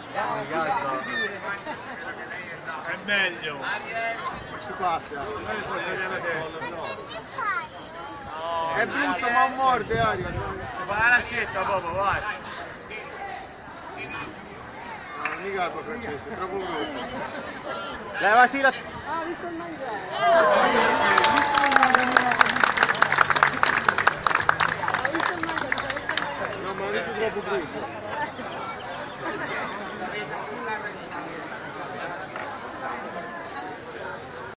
È meglio. Si passa. È brutto ma morde Aria. Fa la lancetta proprio, vai. No, mica con Francesco, è troppo brutto. Levati la... Ah, visto il mangiare. No, ma adesso è troppo brutto.